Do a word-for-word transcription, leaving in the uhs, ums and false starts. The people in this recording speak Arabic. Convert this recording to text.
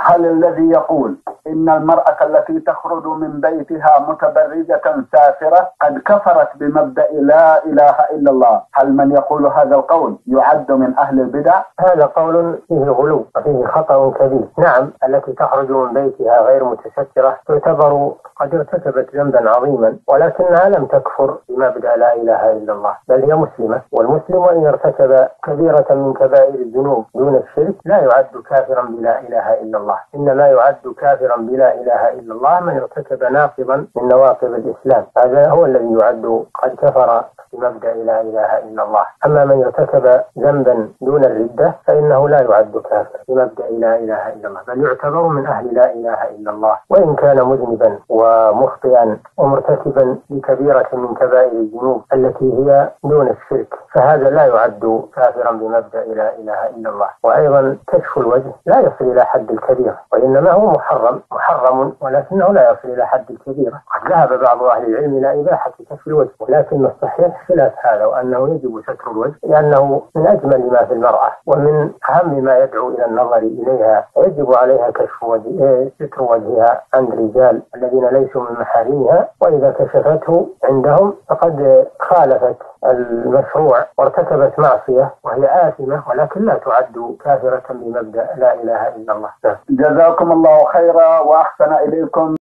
هل الذي يقول إن المرأة التي تخرج من بيتها متبرجة سافرة قد كفرت بمبدأ لا إله إلا الله، هل من يقول هذا القول يعد من أهل البدع؟ هذا قول فيه غلو وفيه خطأ كبير. نعم، التي تخرج من بيتها غير متسترة تعتبر قد ارتكبت ذنبا عظيما، ولكنها لم تكفر بمبدأ لا إله إلا الله، بل هي مسلمة. والمسلم إن ارتكب كبيرة من كبائر الذنوب دون الشرك لا يعد كافرا بلا إله إلا الله، إنما يعد كافرا بلا إله إلا الله من ارتكب ناقضا من نواقض الإسلام، هذا هو الذي يعد قد كفر بمبدأ لا إله إلا الله. أما من ارتكب ذنبا دون الردة فإنه لا يعد كافر بمبدأ لا إله إلا الله، بل يعتبر من أهل لا إله إلا الله، وإن كان مذنبا ومخطئا ومرتكبا لكبيرة من كبائر الذنوب التي هي دون الشرك، فهذا لا يعد كافرا بمبدأ لا إله إلا الله. وأيضا كشف الوجه لا يصل إلى حد الكبيرة، وإنما هو محرم محرم ولكنه لا يصل إلى حد الكبيرة. قد ذهب بعض أهل العلم إلى إباحة كشف الوجه، ولكن الصحيح خلاف هذا، وأنه يجب ستر الوجه لأنه من أجمل ما في المرأة ومن أهم ما يدعو إلى النظر إليها، يجب عليها كشف وجه ستر وجهها عند الرجال الذين ليسوا من محارمها، وإذا كشفته عندهم فقد خالفت المشروع وارتكبت معصية وهي آثمة، ولكن لا تعد كافرة بمبدأ لا إله إلا الله. جزاكم الله خيرا وأحسن إليكم.